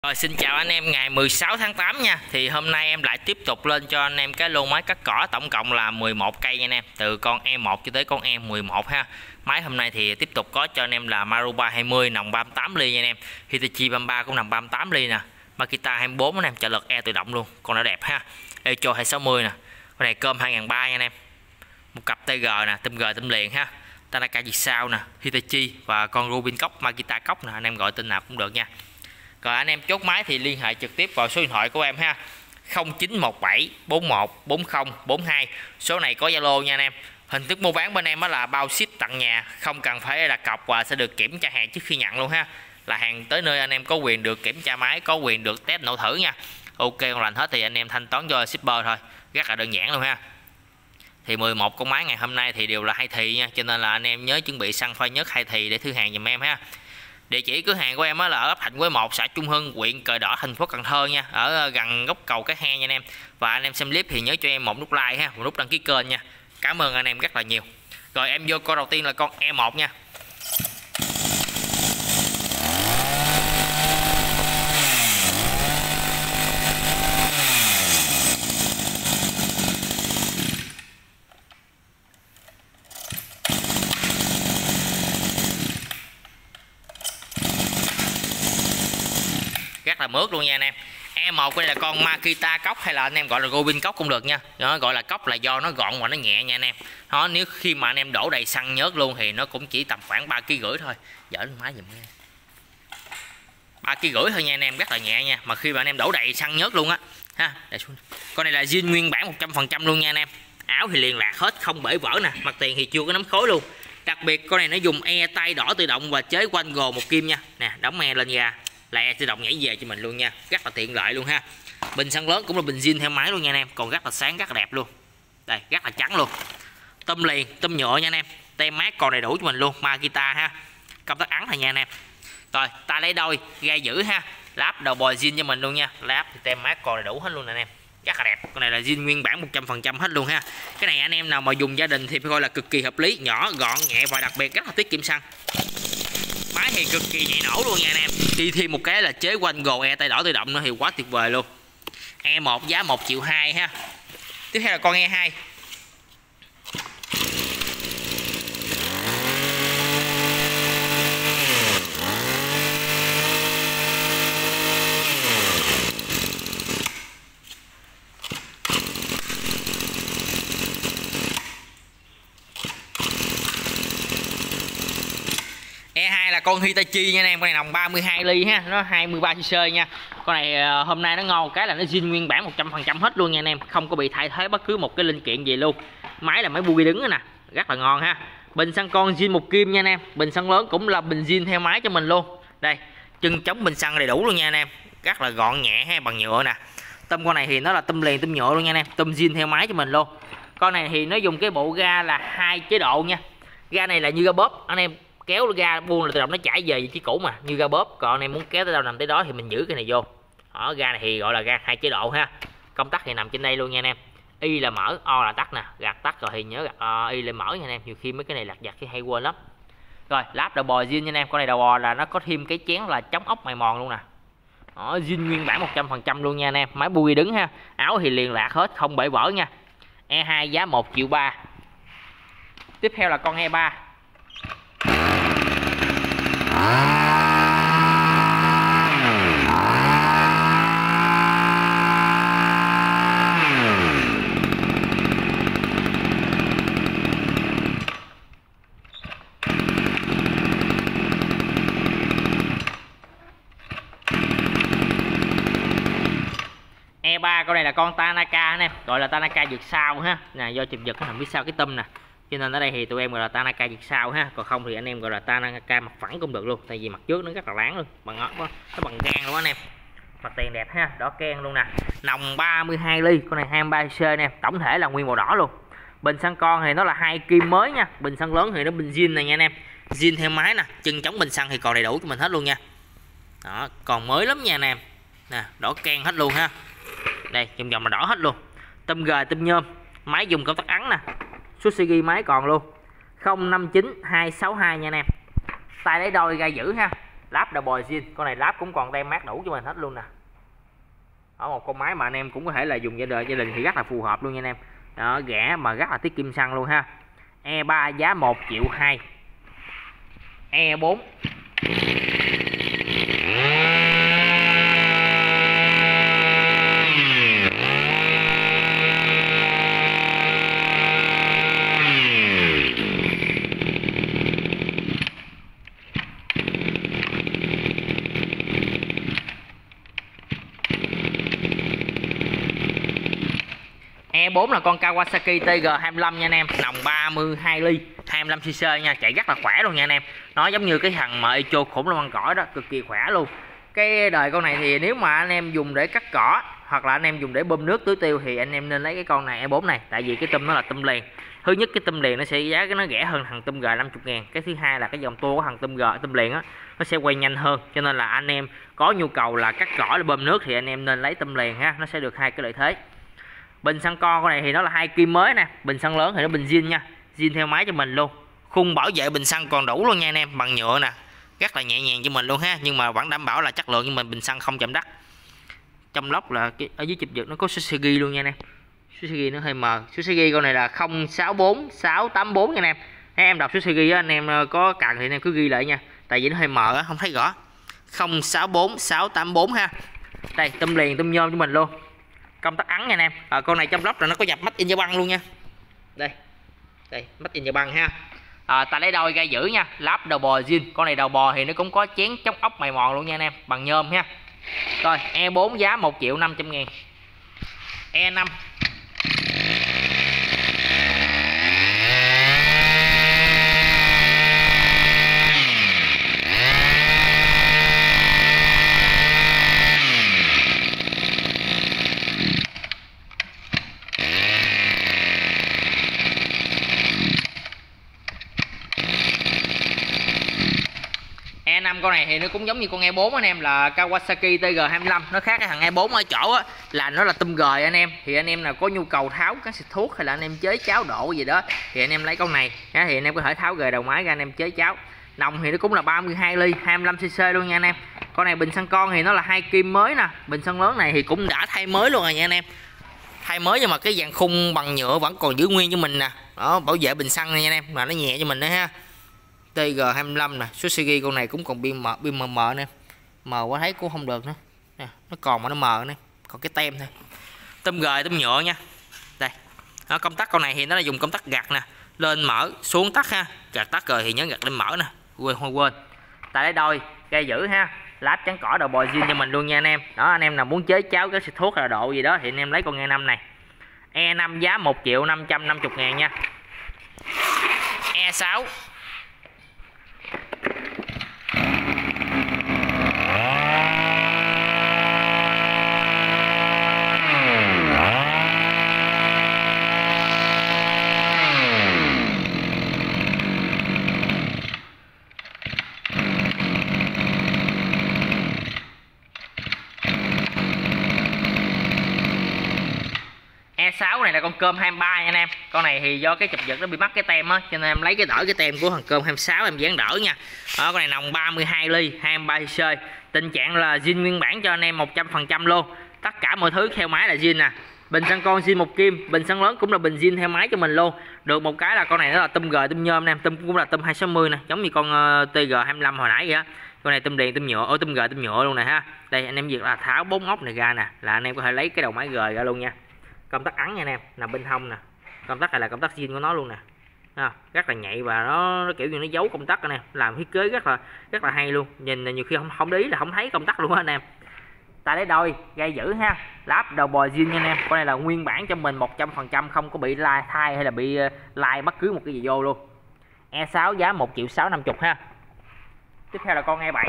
Rồi xin chào anh em, ngày 16 tháng 8 nha. Thì hôm nay em lại tiếp tục lên cho anh em cái lô máy cắt cỏ, tổng cộng là 11 cây nha anh em, từ con E1 cho tới con E11 ha. Máy hôm nay thì tiếp tục có cho anh em là Maruba 20 nòng 38 ly nha anh em, Hitachi 33 cũng nòng 38 ly nè, Makita 24 anh em, trợ lực E tự động luôn, con đã đẹp ha. Echo 260 nè, con này cơm 2003 nha anh em. Một cặp TG nè, tôm G tôm liền ha. Tanaka Việt sao nè, Hitachi và con Rubin cốc, Makita cốc nè, anh em gọi tên nào cũng được nha. Rồi anh em chốt máy thì liên hệ trực tiếp vào số điện thoại của em ha, 0917 41 40 42. Số này có Zalo nha anh em. Hình thức mua bán bên em đó là bao ship tận nhà, không cần phải đặt cọc và sẽ được kiểm tra hàng trước khi nhận luôn ha. Là hàng tới nơi anh em có quyền được kiểm tra máy, có quyền được test nổ thử nha. Ok, còn lành hết thì anh em thanh toán cho shipper thôi, rất là đơn giản luôn ha. Thì 11 con máy ngày hôm nay thì đều là hai thì nha, cho nên là anh em nhớ chuẩn bị xăng pha nhất hai thì để thư hàng giùm em ha. Địa chỉ cửa hàng của em là ở ấp Thạnh Quế 1, xã Trung Hưng, huyện Cờ Đỏ, thành phố Cần Thơ nha, ở gần góc cầu Cái He nha anh em. Và anh em xem clip thì nhớ cho em một nút like ha, một nút đăng ký kênh nha. Cảm ơn anh em rất là nhiều. Rồi em vô con đầu tiên là con E1 nha. Rất là mướt luôn nha anh em. E1 đây là con Makita cốc, hay là anh em gọi là Rubin cốc cũng được nha. Nó gọi là cốc là do nó gọn và nó nhẹ nha anh em. Nó nếu khi mà anh em đổ đầy xăng nhớt luôn thì nó cũng chỉ tầm khoảng 3,5 kg thôi. Dở máy giùm nha. 3,5 kg thôi nha anh em, rất là nhẹ nha. Mà khi mà anh em đổ đầy xăng nhớt luôn á ha. Con này là zin nguyên bản 100% luôn nha anh em. Áo thì liền lạc hết, không bể vỡ nè, mặt tiền thì chưa có nắm khối luôn. Đặc biệt con này nó dùng e tay đỏ tự động và chế quanh gồ một kim nha. Nè, đóng e lên ra là e tự động nhảy về cho mình luôn nha, rất là tiện lợi luôn ha. Bình xăng lớn cũng là bình zin theo máy luôn nha anh em, còn rất là sáng, rất là đẹp luôn. Đây, rất là trắng luôn. Tôm liền, tôm nhựa nha anh em, tem mát còn đầy đủ cho mình luôn, Makita ha. Công tắc ấn này nha anh em. Rồi, ta lấy đôi, gai giữ ha, láp đầu bò zin cho mình luôn nha. Láp thì tem mát còn đầy đủ hết luôn nè anh em, rất là đẹp. Con này là zin nguyên bản 100% hết luôn ha. Cái này anh em nào mà dùng gia đình thì phải coi là cực kỳ hợp lý, nhỏ, gọn, nhẹ và đặc biệt rất là tiết kiệm xăng. Máy thì cực kỳ nhạy nổ luôn nha anh em. Đi thêm một cái là chế quanh gồ e tay đỏ tự động nữa thì quá tuyệt vời luôn. E1 giá 1,2 triệu ha. Tiếp theo là con E2. E2 là con Hitachi nha anh em, con này nòng 32 ly ha, nó 23cc nha. Con này hôm nay nó ngon cái là nó zin nguyên bản 100% hết luôn nha anh em, không có bị thay thế bất cứ một cái linh kiện gì luôn. Máy là máy bui đứng nè, rất là ngon ha. Bình xăng con zin một kim nha anh em, bình xăng lớn cũng là bình zin theo máy cho mình luôn. Đây, chân chống bình xăng đầy đủ luôn nha anh em, rất là gọn nhẹ ha, bằng nhựa nè. Tôm con này thì nó là tôm liền, tôm nhựa luôn nha anh em, tôm zin theo máy cho mình luôn. Con này thì nó dùng cái bộ ga là 2 chế độ nha. Ga này là như ga bóp, anh em kéo ga buông là tự động nó chảy về vị trí cũ mà, như ga bóp. Còn anh em muốn kéo tới đâu nằm tới đó thì mình giữ cái này vô. Ở ga này thì gọi là ga 2 chế độ ha. Công tắc thì nằm trên đây luôn nha anh em. Y là mở, O là tắt nè, gạt tắt rồi thì nhớ gạt Y lên mở nha anh em. Nhiều khi mấy cái này lặt vặt cái hay quên lắm. Rồi, láp đầu bò zin nha anh em. Con này đầu bò là nó có thêm cái chén là chống ốc mài mòn luôn nè. Đó, zin nguyên bản 100% luôn nha anh em. Máy bui đứng ha. Áo thì liền lạc hết, không bể vỡ nha. E2 giá 1,3 triệu. Tiếp theo là con E3. E3 con này là con Tanaka anh em, gọi là Tanaka Việt sao ha. Nè, do chụp giật cái nằm phía sau cái tôm nè, cho nên ở đây thì tụi em gọi là Tanaka Việt sao ha. Còn không thì anh em gọi là Tanaka mặt phẳng cũng được luôn, tại vì mặt trước nó rất là láng luôn, nó bằng gan luôn anh em. Mặt tiền đẹp ha, đỏ ken luôn nè. Nòng 32 ly, con này 23cc anh em, tổng thể là nguyên màu đỏ luôn. Bình xăng con thì nó là 2 kim mới nha, bình xăng lớn thì nó bình zin này nha anh em, zin theo máy nè, chân chống bình xăng thì còn đầy đủ cho mình hết luôn nha. Đó, còn mới lắm nha anh em. Nè, đỏ ken hết luôn ha. Đây, vòng vòng là đỏ hết luôn. Tôm G tôm nhôm, máy dùng công tắc ấn nè, số xi ghi máy còn luôn, 059262 nha anh em. Tay lấy đôi gai giữ ha, láp double zin, con này láp cũng còn tem mát đủ cho mình hết luôn nè. Đó, một con máy mà anh em cũng có thể là dùng gia đình thì rất là phù hợp luôn nha anh em. Đó, rẻ mà rất là tiết kiệm xăng luôn ha. E3 giá 1,2 triệu. E4 E4 là con Kawasaki TG25 nha anh em, nòng 32 ly, 25cc nha, chạy rất là khỏe luôn nha anh em. Nó giống như cái thằng mà Echo khủng long ăn cỏ đó, cực kỳ khỏe luôn. Cái đời con này thì nếu mà anh em dùng để cắt cỏ hoặc là anh em dùng để bơm nước tưới tiêu thì anh em nên lấy cái con này E4 này, tại vì cái tum nó là tum liền. Thứ nhất cái tum liền nó sẽ giá nó rẻ hơn thằng tum G 50.000. Cái thứ hai là cái dòng tua của thằng tum G tum liền á nó sẽ quay nhanh hơn, cho nên là anh em có nhu cầu là cắt cỏ để bơm nước thì anh em nên lấy tum liền ha, nó sẽ được hai cái lợi thế. Bình xăng con này thì nó là 2 kim mới nè, bình xăng lớn thì nó bình zin nha, zin theo máy cho mình luôn. Khung bảo vệ bình xăng còn đủ luôn nha anh em, bằng nhựa nè, rất là nhẹ nhàng cho mình luôn ha, nhưng mà vẫn đảm bảo là chất lượng, nhưng mà bình xăng không chạm đất. Trong lốc là cái ở dưới chụp giật nó có số xe ghi luôn nha anh em. Số xe ghi nó hơi mờ, số xe ghi con này là 064684 nha anh em. Nếu em đọc số xe ghi anh em có cần thì anh em cứ ghi lại nha, tại vì nó hơi mờ không thấy rõ. 064684 ha. Đây tum liền tum nhôm cho mình luôn, công tắc ấn nha anh em. Con này trong lốc là nó có dập Made in Japan luôn nha. Đây Made in Japan ha. Ta lấy đôi gai giữ nha, láp double zin. Con này đầu bò thì nó cũng có chén chống ốc mài mòn luôn nha anh em, bằng nhôm ha. Rồi E4 giá 1.500.000. E5 con này thì nó cũng giống như con E4 anh em, là Kawasaki TG25. Nó khác cái thằng E4 ở chỗ á, là nó là tum gời anh em. Thì anh em nào có nhu cầu tháo các xịt thuốc hay là anh em chế cháo độ gì đó thì anh em lấy con này ha, thì anh em có thể tháo gời đầu máy ra anh em chế cháo. Nòng thì nó cũng là 32 ly, 25cc luôn nha anh em. Con này bình xăng con thì nó là 2 kim mới nè, bình xăng lớn này thì cũng đã thay mới luôn rồi nha anh em. Thay mới nhưng mà cái dàn khung bằng nhựa vẫn còn giữ nguyên cho mình nè. Đó, bảo vệ bình xăng nha anh em, mà nó nhẹ cho mình nữa ha. TG25 nè, số CG con này cũng còn pin mờ nè, mờ quá thấy cũng không được nữa nè, nó còn mà nó mờ nè, còn cái tem thôi. Tôm gời tôm nhựa nha. Đây đó, công tắc con này thì nó là dùng công tắc gạt nè, lên mở xuống tắt ha, gạt tắt rồi thì nhớ gạt lên mở nè, quên. Tại lấy đôi gai giữ ha, láp trắng cỏ đầu bò zin cho mình luôn nha anh em. Đó, anh em nào muốn chế cháo cái xịt thuốc là độ gì đó thì anh em lấy con E5 này. E5 giá 1.550.000 nha. E6 E6 này là con cơm 23 nha anh em. Con này thì do cái chụp giật nó bị mắc cái tem á, cho nên em lấy cái đỡ cái tem của thằng cơm 26 em dán đỡ nha. Đó, con này nòng 32 ly, 23cc. Tình trạng là zin nguyên bản cho anh em 100% luôn. Tất cả mọi thứ theo máy là zin nè. Bình xăng con zin 1 kim, bình xăng lớn cũng là bình zin theo máy cho mình luôn. Được một cái là con này nó là tum gời tum nhôm anh em, tum cũng là tum 260 nè, giống như con TG25 hồi nãy vậy á. Con này tum liền tum nhựa, tum gời tum nhựa luôn nè ha. Đây anh em việc là tháo 4 ốc này ra nè, là anh em có thể lấy cái đầu máy gời ra luôn nha. Công tắc ấn nha anh em, nằm bên hông nè. Công tắc này là công tắc zin của nó luôn nè. Rất là nhạy và nó kiểu như nó giấu công tắc nè, làm thiết kế rất là hay luôn. Nhìn nhiều khi không để ý là không thấy công tắc luôn á anh em. Tại lấy đôi gai giữ ha, láp đầu bò zin nha anh em. Con này là nguyên bản cho mình 100%, không có bị thay hay là bị lai bất cứ một cái gì vô luôn. E6 giá 1.650.000 ha. Tiếp theo là con E7.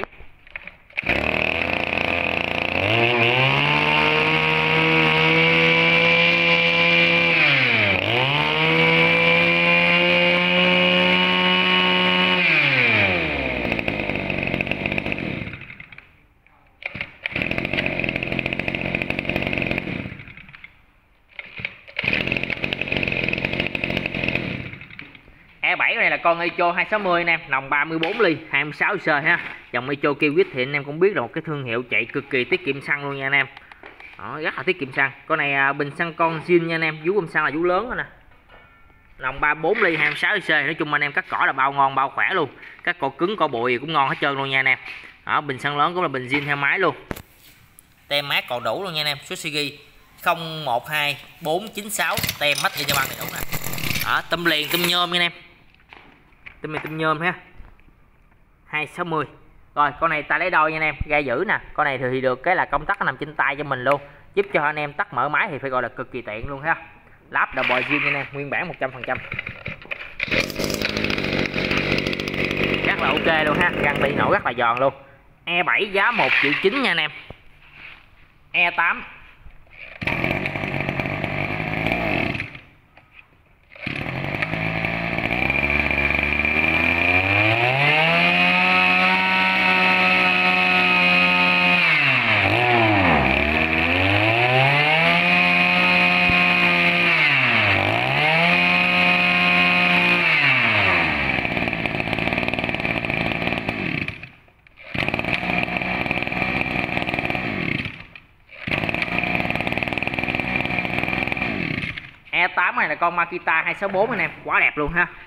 E7 này là con Echo 260 nè, nòng 34 ly, 26cc ha. Dòng Metro Kiwis thì anh em cũng biết là một cái thương hiệu chạy cực kỳ tiết kiệm xăng luôn nha anh em. Đó, rất là tiết kiệm xăng. Con này bình xăng con zin nha anh em, vú bơm xăng là vú lớn rồi nè. Lòng 34 ly 26 cc. Nói chung anh em cắt cỏ là bao ngon bao khỏe luôn. Các cỏ cứng cỏ bụi cũng ngon hết trơn luôn nha anh em. Đó, bình xăng lớn cũng là bình zin theo máy luôn. Tem mát còn đủ luôn nha anh em. Số Suzuki 012496, tem mắt cho bạn này đúng nè. Đó, tôm liền tôm nhôm nha anh em. Tôm này tôm nhôm ha. 260. Rồi con này ta lấy đôi nha anh em, ga giữ nè. Con này thì được cái là công tắc nằm trên tay cho mình luôn, giúp cho anh em tắt mở máy thì phải gọi là cực kỳ tiện luôn ha. Lắp double zin nha anh em, nguyên bản 100%. Rất là ok luôn ha, găng ti nổ rất là giòn luôn. E7 giá 1,9 triệu nha anh em. E8 E8 này là con Makita 264 anh em, quá đẹp luôn ha.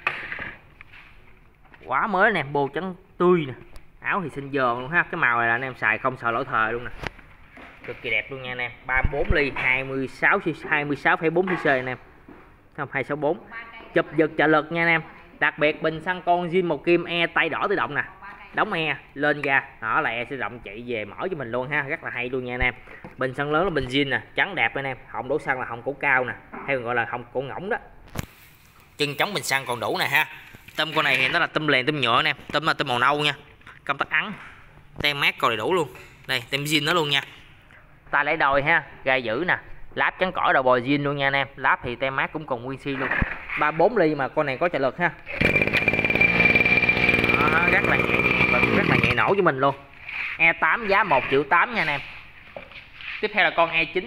Quá mới nè, bô trắng tươi nè. Áo thì xinh dờn luôn ha. Cái màu này là anh em xài không sợ lỗi thời luôn nè. Cực kỳ đẹp luôn nha anh em. 34 ly 26,4 cc anh em. Không 264. Chụp giật trợ lực nha anh em. Đặc biệt bình xăng con zin màu kim E tay đỏ tự động nè. Đóng E lên ra, đó là E sẽ động chạy về mở cho mình luôn ha, rất là hay luôn nha anh em. Bình xăng lớn là bình zin nè, trắng đẹp anh em. Họng đổ xăng là họng cổ cao nè, hay còn gọi là họng cổ ngỗng đó. Chân chống bình xăng còn đủ nè ha. Tôm con này thì nó là tôm lèn tôm nhựa anh em, tôm là tôm màu nâu nha. Công tắc ắng, tem mát còn đầy đủ luôn. Đây tem zin nó luôn nha. Ta lấy đôi ha, ga giữ nè, láp trắng cỏ đầu bò zin luôn nha anh em. Láp thì tem mát cũng còn nguyên si luôn. 34 ly mà con này có trợ lực ha. Đó, rất là nhẹ nổ cho mình luôn. E8 giá 1,8 triệu nha anh em. Tiếp theo là con E9.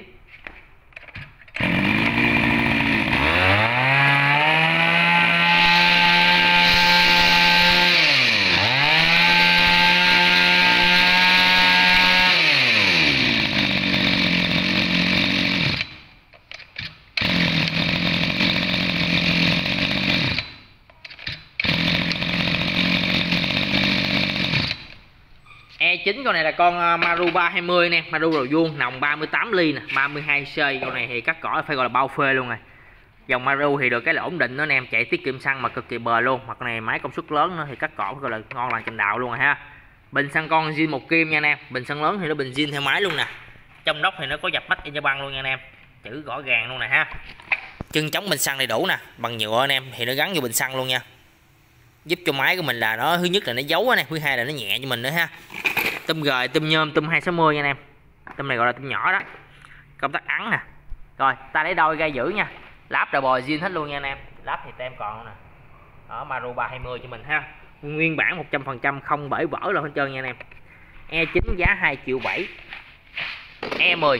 E9 con này là con Maru 320 nè, Maru đầu vuông, nòng 38 ly nè, 32 c. Con này thì cắt cỏ phải gọi là bao phê luôn rồi. Dòng Maru thì được cái là ổn định đó anh em, chạy tiết kiệm xăng mà cực kỳ bền luôn. Mà con này máy công suất lớn nữa thì cắt cỏ gọi là ngon lành cành đào luôn rồi ha. Bình xăng con zin một kim nha anh em. Bình xăng lớn thì nó bình zin theo máy luôn nè. Trong nóc thì nó có dập mắt in cho băng luôn nha anh em. Chữ rõ ràng luôn nè ha. Chân chống bình xăng đầy đủ nè, bằng nhựa anh em, thì nó gắn vô bình xăng luôn nha. Giúp cho máy của mình là nó thứ nhất là nó giấu nè, thứ hai là nó nhẹ cho mình nữa ha. Tôm gời, tôm nhôm, tôm 260 nha anh em. Tôm này gọi là tôm nhỏ đó. Công tắc ắng nè. Rồi, ta lấy đôi ga giữ nha. Láp đầu bò zin hết luôn nha anh em. Láp thì tem còn nè. Ở Maru 320 cho mình ha. Nguyên bản 100% không bể vỡ đâu hết trơn nha anh em. E9 giá 2,7 triệu. E10.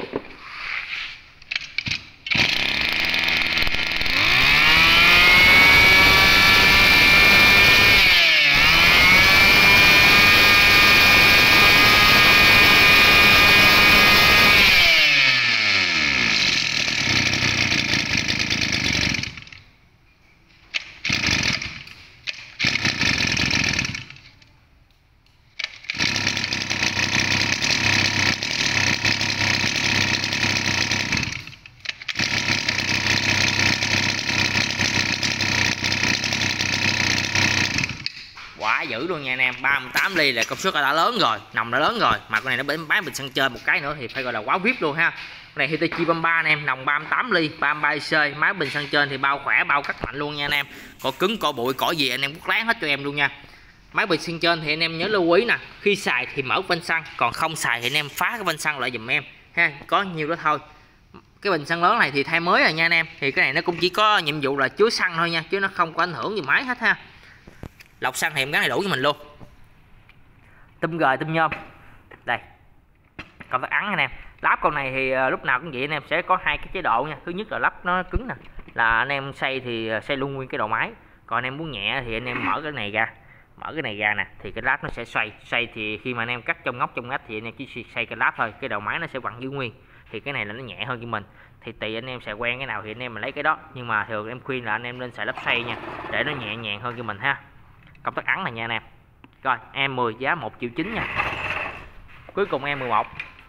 Quá dữ luôn nha anh em. 38 ly là công suất đã lớn rồi, nòng đã lớn rồi, mà con này nó bán bình xăng trên một cái nữa thì phải gọi là quá vip luôn ha. Con này Hitachi Bamba anh em, nòng 38 ly 33 cc, máy bình xăng trên thì bao khỏe bao cắt mạnh luôn nha anh em. Cỏ cứng cỏ bụi cỏ gì anh em quất láng hết cho em luôn nha. Máy bình xăng trên thì anh em nhớ lưu ý nè, khi xài thì mở van xăng, còn không xài thì anh em phá cái van xăng lại giùm em ha, có nhiêu đó thôi. Cái bình xăng lớn này thì thay mới rồi nha anh em, thì cái này nó cũng chỉ có nhiệm vụ là chứa xăng thôi nha, chứ nó không có ảnh hưởng gì máy hết ha. Lọc xăng thì em gắn đầy đủ cho mình luôn. Tôm gời tôm nhôm đây, công tắc ắng anh em. Lắp con này thì lúc nào cũng vậy anh em, sẽ có hai cái chế độ nha. Thứ nhất là lắp nó cứng nè, là anh em xay thì xay luôn nguyên cái đầu máy, còn anh em muốn nhẹ thì anh em mở cái này ra, mở cái này ra nè thì cái lát nó sẽ xoay thì khi mà anh em cắt trong ngóc trong ngách thì anh em chỉ xoay cái lát thôi, cái đầu máy nó sẽ vẫn giữ nguyên. Thì cái này là nó nhẹ hơn cho mình, thì tùy anh em sẽ quen cái nào thì anh em mình lấy cái đó, nhưng mà thường em khuyên là anh em nên xài lắp xoay nha, để nó nhẹ nhàng hơn cho mình ha. Công tắc ấn này nha anh em. Rồi E10 giá 1,9 triệu nha. Cuối cùng E11.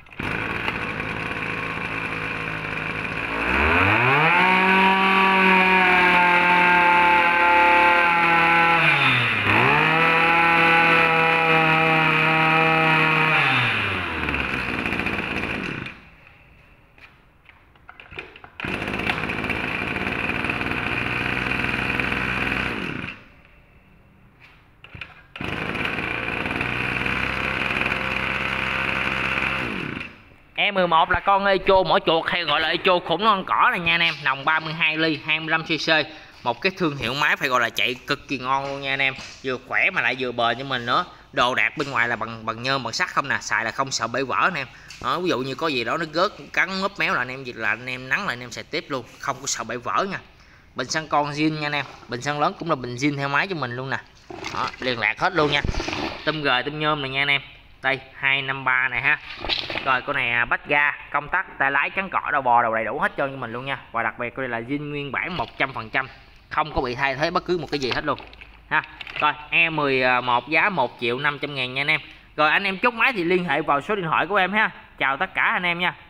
E11 là con Echo mỏ chuột hay gọi là Echo khủng non cỏ này nha anh em, nòng 32 ly 25cc, một cái thương hiệu máy phải gọi là chạy cực kỳ ngon luôn nha anh em, vừa khỏe mà lại vừa bền cho mình nữa. Đồ đạc bên ngoài là bằng nhôm bằng sắt không nè, xài là không sợ bể vỡ anh em. Đó, ví dụ như có gì đó nó rớt cắn ngấp méo là anh em là anh em nắng là anh em xài tiếp luôn, không có sợ bể vỡ nha. Bình xăng con zin nha anh em, bình xăng lớn cũng là bình zin theo máy cho mình luôn nè. Đó, liên lạc hết luôn nha. Tôm gời tôm nhôm này nha anh em. Đây 253 này ha. Rồi con này bách ga, công tắc, tay lái, chắn cỏ, đầu bò, đầu đầy đủ hết trơn cho mình luôn nha. Và đặc biệt đây là zin nguyên bản 100%, không có bị thay thế bất cứ một cái gì hết luôn ha. Rồi E11 giá 1.500.000 nha anh em. Rồi anh em chốt máy thì liên hệ vào số điện thoại của em ha. Chào tất cả anh em nha.